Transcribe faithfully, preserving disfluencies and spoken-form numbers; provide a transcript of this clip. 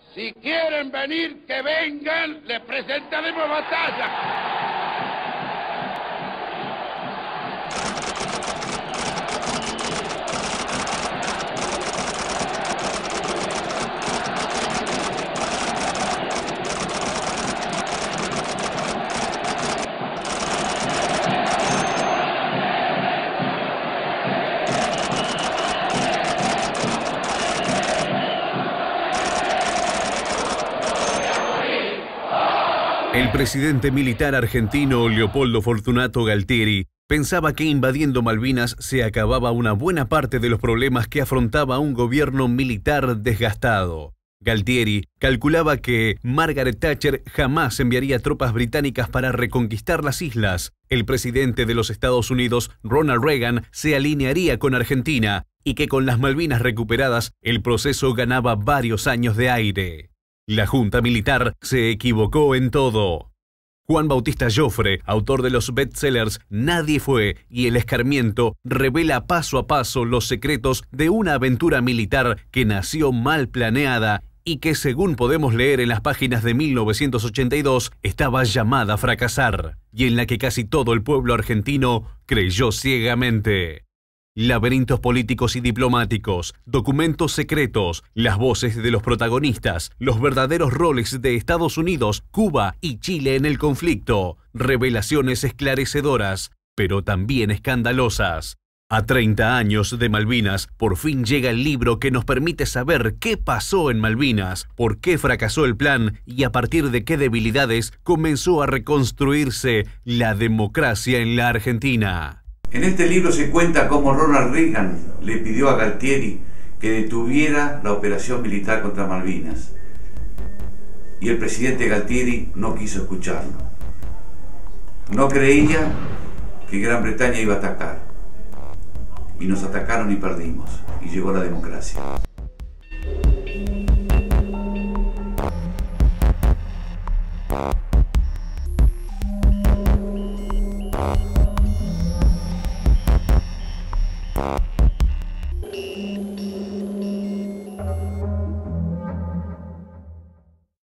Si quieren venir, que vengan, les presentaremos batalla. El presidente militar argentino Leopoldo Fortunato Galtieri pensaba que invadiendo Malvinas se acababa una buena parte de los problemas que afrontaba un gobierno militar desgastado. Galtieri calculaba que Margaret Thatcher jamás enviaría tropas británicas para reconquistar las islas. El presidente de los Estados Unidos, Ronald Reagan, se alinearía con Argentina y que con las Malvinas recuperadas el proceso ganaba varios años de aire. La Junta Militar se equivocó en todo. Juan Bautista Joffre, autor de los bestsellers Nadie fue y El escarmiento, revela paso a paso los secretos de una aventura militar que nació mal planeada y que, según podemos leer en las páginas de mil novecientos ochenta y dos, estaba llamada a fracasar, y en la que casi todo el pueblo argentino creyó ciegamente. Laberintos políticos y diplomáticos, documentos secretos, las voces de los protagonistas, los verdaderos roles de Estados Unidos, Cuba y Chile en el conflicto, revelaciones esclarecedoras, pero también escandalosas. A treinta años de Malvinas, por fin llega el libro que nos permite saber qué pasó en Malvinas, por qué fracasó el plan y a partir de qué debilidades comenzó a reconstruirse la democracia en la Argentina. En este libro se cuenta cómo Ronald Reagan le pidió a Galtieri que detuviera la operación militar contra Malvinas. Y el presidente Galtieri no quiso escucharlo. No creía que Gran Bretaña iba a atacar. Y nos atacaron y perdimos. Y llegó la democracia.